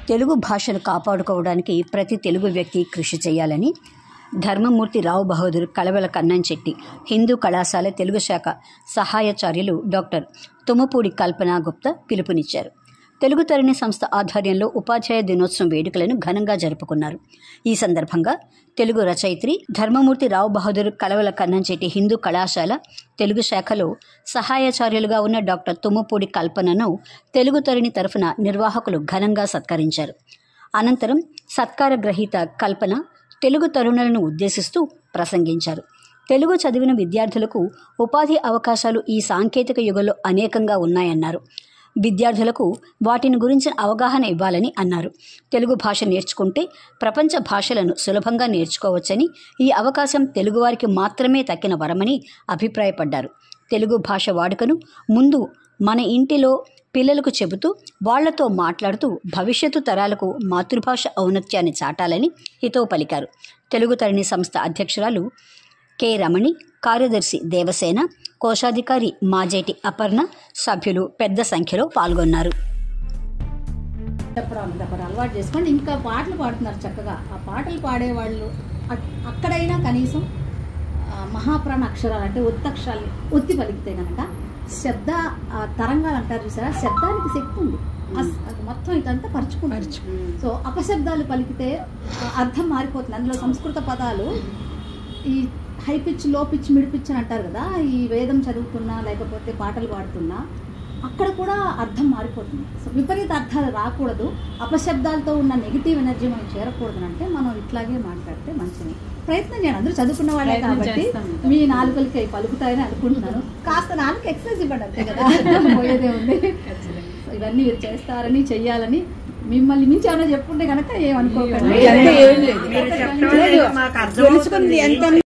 తెలుగు భాషను కాపాడుకోవడానికి ప్రతి తెలుగు వ్యక్తి కృషి చేయాలని ధర్మమూర్తి రావు బహదూర్ కళవల కన్నంచెట్టి హిందూ కళాశాల తెలుగు శాఖ సహాయాచార్యులు డాక్టర్ తుమ్మపూడి కల్పనా గుప్తా పిలుపునిచ్చారు. తెలుగు తరణి సంస్థ ఆధ్వర్యంలో ఉపాధ్యాయ దినోత్సవం వేడుకలను ఘనంగా జరుపుకున్నారు. ఈ సందర్భంగా తెలుగు రచయిత్రి ధర్మమూర్తి రావు బహదూర్ కళవల కన్నంచెట్టి హిందూ కళాశాల తెలుగు శాఖలో సహాయాచార్యులుగా ఉన్న డాక్టర్ తుమ్మపూడి కల్పనను తెలుగు తరణి తరఫున నిర్వాహకులు ఘనంగా సత్కరించారు. అనంతరం సత్కార గ్రహీత కల్పన తెలుగు తరుణులను ఉద్దేశిస్తూ ప్రసంగించారు. తెలుగు చదివిన విద్యార్థులకు ఉపాధి అవకాశాలు ఈ సాంకేతిక యుగంలో అనేకంగా ఉన్నాయన్నారు. విద్యార్థులకు వాటిని గురించిన అవగాహన ఇవ్వాలని అన్నారు. తెలుగు భాష నేర్చుకుంటే ప్రపంచ భాషలను సులభంగా నేర్చుకోవచ్చని, ఈ అవకాశం తెలుగువారికి మాత్రమే దక్కిన వరమని అభిప్రాయపడ్డారు. తెలుగు భాష వాడుకను ముందు మన ఇంటిలో పిల్లలకు చెబుతూ వాళ్లతో మాట్లాడుతూ భవిష్యత్తు తరాలకు మాతృభాష ఔన్నత్యాన్ని చాటాలని హితవు పలికారు. తెలుగు తరణి సంస్థ అధ్యక్షురాలు కె రమణి, కార్యదర్శి దేవసేన, కోశాధికారి మాజేటి అపర్ణ, సభ్యులు పెద్ద సంఖ్యలో పాల్గొన్నారు. అలవాటు చేసుకోండి. ఇంకా పాటలు పాడుతున్నారు చక్కగా. ఆ పాటలు పాడేవాళ్ళు అక్కడైనా కనీసం మహాప్రాణ అక్షరాలు అంటే ఒత్తక్షరాల్ని ఒత్తి పలికితే కనుక శబ్ద తరంగాలు అంటారు చూసారా, శబ్దానికి శక్తి ఉంది. అది మొత్తం ఇదంతా పరుచుకుంటారు. సో అపశబ్దాలు పలికితే అర్థం మారిపోతుంది. అందులో సంస్కృత పదాలు ఈ high pitch, low pitch, mid pitch అని అంటారు కదా. ఈ వేదం చదువుతున్నా లేకపోతే పాటలు పాడుతున్నా అక్కడ కూడా అర్థం మారిపోతుంది. సో విపరీత అర్థాలు రాకూడదు. అపశబ్దాలతో ఉన్న నెగిటివ్ ఎనర్జీ మనం చేరకూడదు అంటే మనం ఇట్లాగే మాట్లాడితే మంచిది. ప్రయత్నం చేయండి. అందరూ చదువుకున్న వాళ్ళే కాబట్టి మీ నాలుకలకి పలుకుతాయని అనుకుంటున్నాను. కాస్త నాలుగు ఎక్సర్సైజ్ ఇవ్వండి అంతే కదా, పోయేదే ఉంది. ఇవన్నీ మీరు చేస్తారని, చెయ్యాలని మిమ్మల్ని మించి ఏమైనా చెప్పుకుంటే కనుక ఏమనుకోకండి.